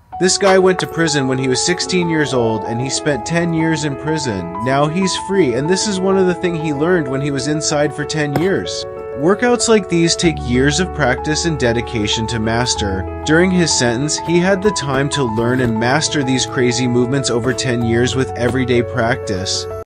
This guy went to prison when he was 16 years old and he spent 10 years in prison. Now he's free, and this is one of the things he learned when he was inside for 10 years. Workouts like these take years of practice and dedication to master. During his sentence, he had the time to learn and master these crazy movements over 10 years with everyday practice.